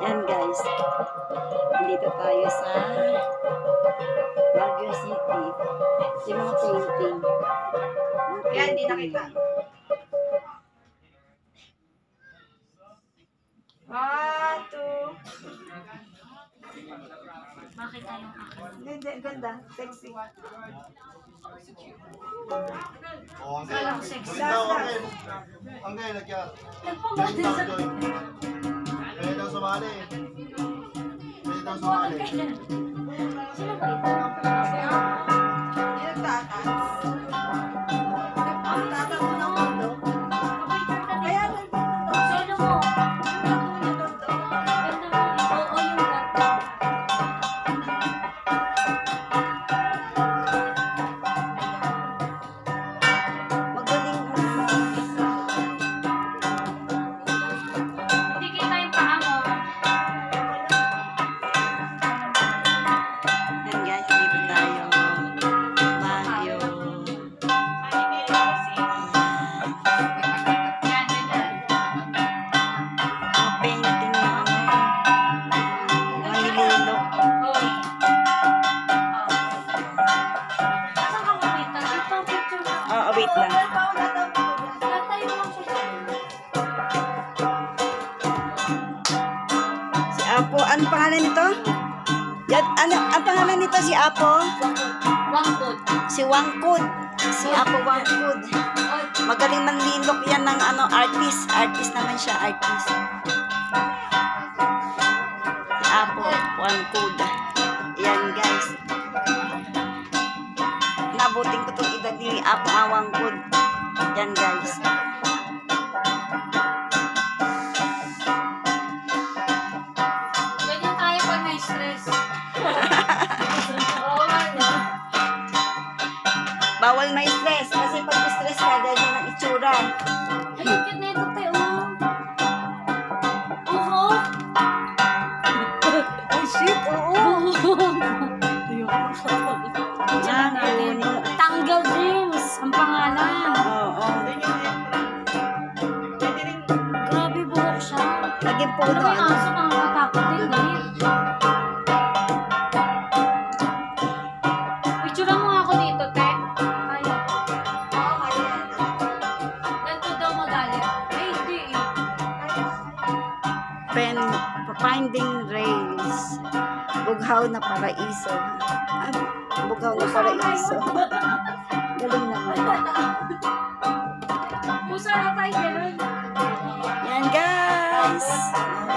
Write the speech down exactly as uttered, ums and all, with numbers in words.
Yan guys. Dito tayo sa Baguio City. Yung mga painting. Yan, di nakita. One, two. Makita yung akin. Hindi, hindi. Ganda. Sexy. Oh, ang Walang sexy. Ganda, okay. Ang gaya, nagya. Nagpamati sa Kaya daw sumali. Kaya daw sumali. Sino ba ito? Yung tatas. Ang tatas mo ng mundo. Kaya Sino mo? nagpunin doon to. Ganda mo. Oo, yung ganda. Magaling. Hindi kita yung paa mo. Yan guys, dito tayo. Baguio. Yan, ganyan. Mga painting na ano. Mga nililok. Oo. Saan ka makita? Ito ang picture na. Oo, wait lang. Tatayo lang siya. Si Apo, ano pangalan nito? Yan, ano, ang pangalan nito si Apo? Wangkod. Si Wangkud. Si Apo Wangkud. Magaling manlilok yan ng ano, artist. Artist naman siya, artist. Si Apo Wangkud. Yan guys. Nabuting ko itong edad ni Apo Wangkud. Yan guys. Ganyan tayo pag na-stress. Oo nga no. Bawal may stress kasi pag stress ka, ganyan ang itsura. Ay, ang cute na ito, te. Oh. Uho. Oh shit, oo. Diyan natin. Tangle Dreams. Ang pangalan. Oo. Grabe buhok siya. Laging Ano puno. yung aso nakakatakot din, galit. Picture mo nga ako dito, te. Kaya. Oo, kaya. Ganito daw magalit. Ay, hindi eh. Pen, finding rails. Bughaw na paraiso. Ah, bughaw na paraiso. Galing naman. Pusa na tayo, ganun. Yan guys.